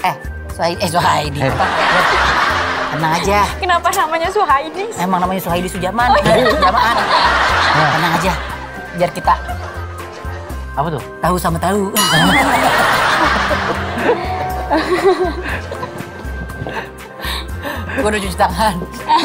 Suhaidi. Tenang aja. Kenapa namanya Suhaidi? Emang namanya Suhaidi Sujaman. Jamaan. Tenang aja. Biar kita... Apa tuh? Tahu sama tahu. Gue udah cuci tangan.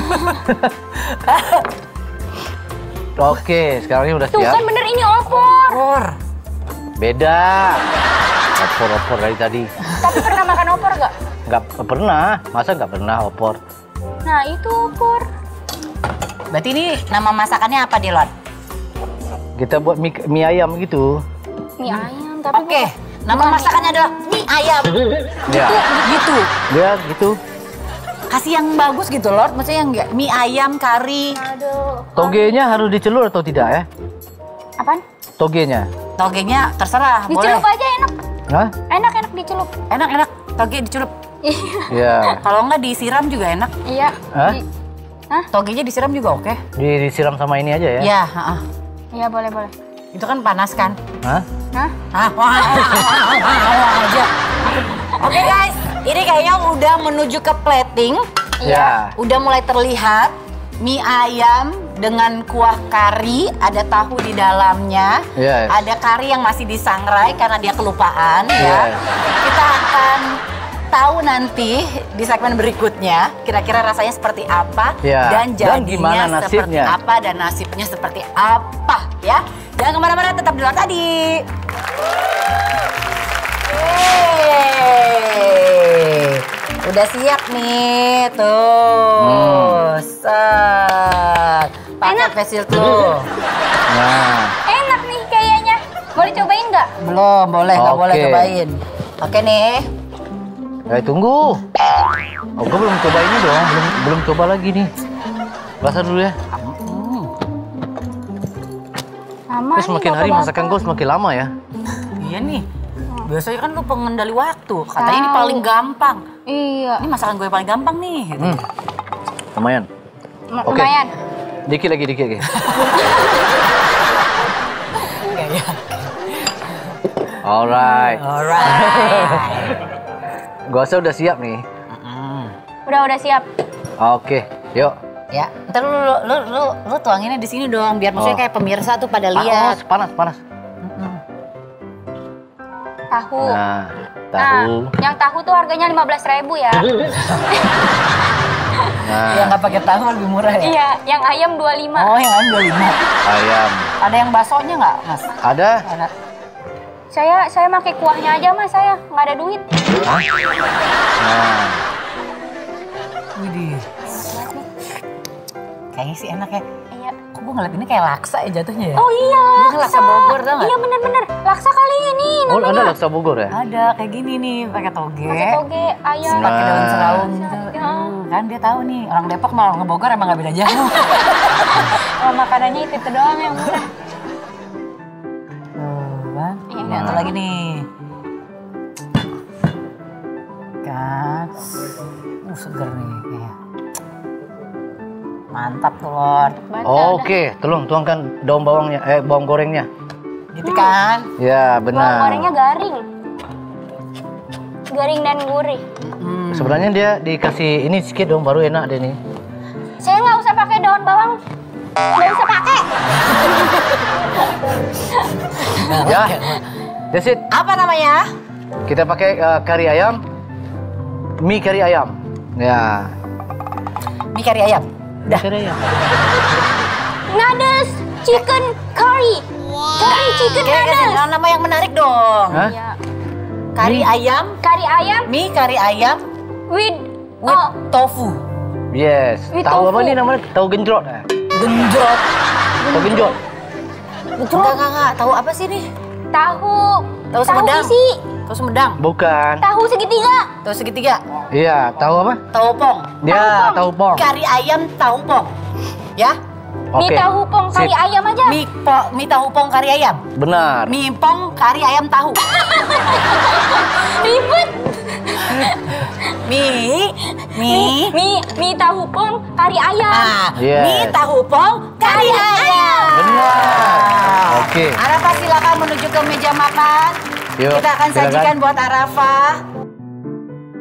Oke, sekarang ini udah Tuh siap. kan bener ini opor. Beda. Opor dari tadi. Tapi pernah makan opor nggak? Nggak pernah. Masa nggak pernah opor? Nah itu opor. Berarti ini nama masakannya apa, Dilon? Kita buat mie ayam gitu. Mie ayam tapi Oke, nama masakannya adalah mie ayam. Ya. Gitu. Ya, gitu. Kasih yang bagus gitu, Lord. Maksudnya yang enggak mie ayam, kari. Aduh. Togenya harus dicelur atau tidak ya? Apaan? Togenya. Togenya terserah, Dicelup boleh. aja enak. Hah? Enak dicelup. Enak, toge dicelup. Iya. Kalau enggak disiram juga enak. Iya. Hah? Togenya disiram juga oke. Disiram sama ini aja ya? Iya, Iya boleh. Itu kan panas kan? Hah? Hah? Aja. Oke guys, ini kayaknya udah menuju ke plating. Ya. Udah mulai terlihat mie ayam dengan kuah kari, ada tahu di dalamnya. Yes. Ada kari yang masih disangrai karena dia kelupaan ya. Yes. Kita akan tahu nanti di segmen berikutnya kira-kira rasanya seperti apa Ya. dan Dan jadinya gimana seperti nasibnya. apa dan nasibnya seperti apa ya. Jangan kemana-mana, tetap di luar tadi. Udah siap nih, tuh. Set. Pakai facial tuh. Nah. Enak nih kayaknya. Boleh cobain nggak? Belum, nggak boleh Oke. cobain. Oke nih. Tunggu. Oh, gue belum coba ini dong. Belum coba lagi nih. Rasa dulu ya. Sama Terus semakin hari masakan gue semakin lama ya. Iya nih. Biasanya kan lu pengendali waktu. Katanya ini paling gampang. Iya. Ini masakan gue paling gampang nih. Gitu. Lumayan. Oke. Lumayan. Dikit lagi. Alright. Gua rasa udah siap nih. Udah siap. Oke, yuk. Ya, ntar lu tuanginnya di sini dong, biar maksudnya kayak pemirsa tuh pada lihat. Panas. Tahu. Nah, tahu. Yang tahu tuh harganya 15.000 ya. Nah, Yang nggak pakai tahu lebih murah ya? Iya, yang ayam 25. Oh, yang ayam 25. ayam. Ada yang baksonya nggak, Mas? Ada? Ada. Saya pakai kuahnya aja Mas, saya nggak ada duit. Hah? Nah, Widih. Kayaknya sih enak ya. Iya. Kok gue ngeliat ini kayak laksa ya jatuhnya ya? Oh iya, Ini kan laksa Bogor, tau nggak? Iya bener. Laksa kali ini oh namanya. ada laksa Bogor ya? Ada kayak gini nih, pakai toge. Pakai toge, ayam. Pakai daun serawung Nah. gitu. Ya. Kan dia tahu nih, orang Depok sama orang Bogor emang nggak beda jauh. Oh, makanannya itu doang yang murah. Tuh kan, Iya. ini satu lagi nih. Kan, seger nih kayaknya. Mantap tuh, Lord. Oh, Oke, tuangkan daun bawangnya, bawang gorengnya. Gitu kan? Ya, Bawang benar. gorengnya garing. Garing dan gurih. Sebenarnya dia dikasih ini sedikit dong, baru enak deh nih. Saya nggak usah pakai daun bawang. Nggak usah pakai. Ya, that's it. Apa namanya? Kita pakai kari ayam, mie kari ayam. Ya. Mie kari ayam. Mie kari ayam. Nades chicken curry. Curry chicken nades. Nama yang menarik dong. Hah? Iya. Kari ayam, Kari ayam mie kari ayam with with tofu. Yes. With Tahu apa tofu. nih namanya? Tahu genjrot. Genjot. Tahu genjrot. Enggak. Tahu apa sih nih? tahu Sumedang. isi, Tahu Sumedang. Bukan. tahu segitiga. Tahu segitiga. Iya, tahu apa? Tahu pong. Ya, tahu pong. Kari ayam tahu pong. Ya? Mie tahu pong kari Sip. ayam aja. Mie tahu pong kari ayam. Benar. Mie pong kari ayam tahu. Ribet. Mie tahu pong kari ayam. Yes. Mie tahu pong kari ayam. Benar. Oke. Arafah silakan menuju ke meja makan. Yuk, Kita akan silakan. sajikan buat Arafah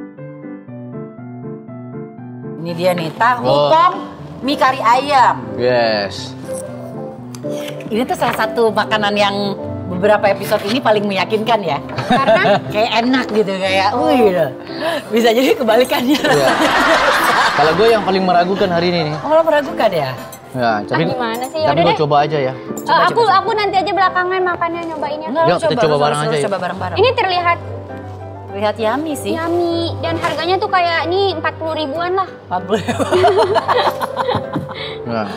Ini dia nih, tahu Oh. kong mie kari ayam. Yes. Ini tuh salah satu makanan yang beberapa episode ini paling meyakinkan ya. Karena Kayak enak gitu, kayak wih. Bisa jadi kebalikannya. Iya. Kalau gue yang paling meragukan hari ini nih. Oh, lo meragukan ya? Ya, tapi gimana sih? tapi Yaudah gue deh. coba aja ya. Aku nanti aja belakangan makannya nyobainnya. Enggak, Yuk, kita coba bareng aja ya. Coba bareng-bareng. Ini terlihat Lihat yummy sih. yummy dan harganya tuh kayak ini 40 ribuan lah. 40. Nah.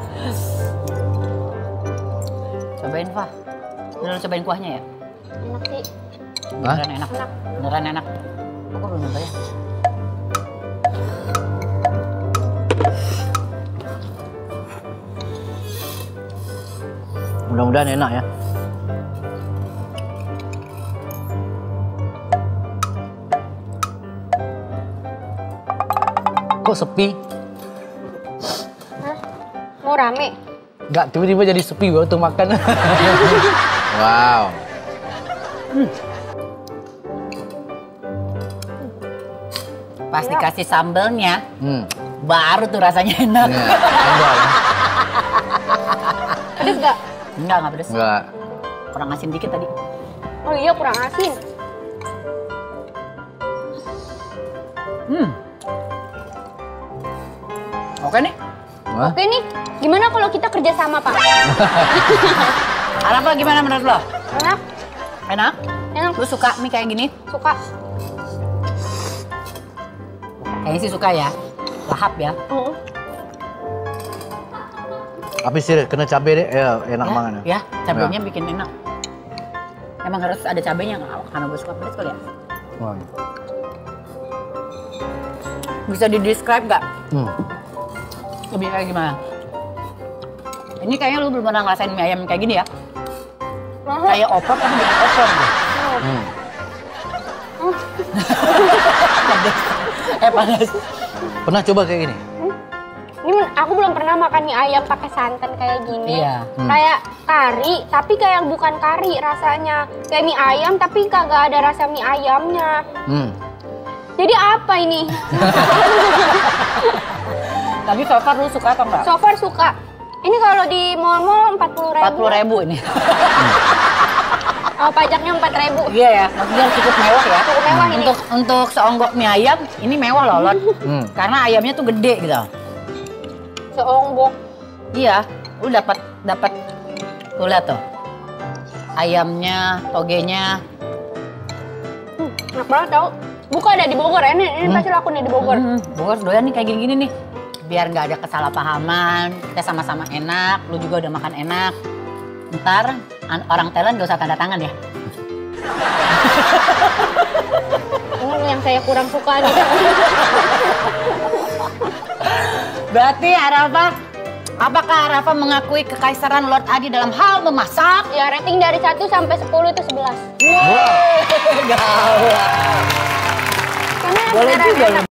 Cobain, Fah. Udah lo cobain kuahnya ya? Enak sih. Hah? Beneran enak. Enak. Beneran enak. Aku belum nyoba ya. Mudah-mudahan enak ya. Kok sepi? Hah? Mau rame? Enggak, tiba-tiba jadi sepi gue untuk makan. Wow. Pas dikasih sambelnya, Hmm. baru tuh rasanya enak. Ya, enggak lah. Pedes gak? Enggak pedes. Enggak. Kurang asin dikit tadi. Oh iya kurang asin. Oke nih. Hah? Oke nih, gimana kalau kita kerja sama Pak? Apa gimana menurut lo? Enak? Enak? Enak? Lu suka mie kayak gini? Suka? Kayaknya sih suka ya. Lahap ya. Tapi sih kena cabai deh, ya, enak banget. Ya, cabenya bikin enak. Emang harus ada cabenya karena gue suka pedas kali ya. Wah. Bisa di-describe nggak? Hmm. Lebih kayak gimana? Ini kayaknya lu belum pernah ngerasain mie ayam kayak gini ya? Kayak opor tapi bukan opor gitu. Hmm. Panas. Pernah coba kayak gini? Ini aku belum pernah makan mie ayam pakai santan kayak gini. Iya. Kayak kari, tapi kayak bukan kari rasanya. Kayak mie ayam tapi kagak ada rasa mie ayamnya. Hmm. Jadi apa ini? Tapi so far lu suka atau enggak? So far suka. Ini kalau di mall-mall 40 ribu. 40.000 ini. Oh, pajaknya 4 ribu. Iya ya, maksudnya cukup mewah ya. Cukup mewah ini. Untuk seonggok mie ayam, ini mewah loh, Lot. Hmm. Karena ayamnya tuh gede gitu. Seonggok. Iya, lu dapat tuh lihat tuh. Ayamnya, togenya. Enak banget tau. Buka ada di Bogor. Ini pasti laku nih di Bogor. Bogor doyan nih kayak gini-gini nih. Biar nggak ada kesalahpahaman, kita sama-sama enak, lu juga udah makan enak. Ntar orang Thailand gak usah tanda tangan ya. Ini yang saya kurang suka nih. Berarti apakah Arafa mengakui kekaisaran Lord Adi dalam hal memasak? Ya rating dari 1 sampai 10 itu 11. Gawat. Karena Boleh beneran juga enak.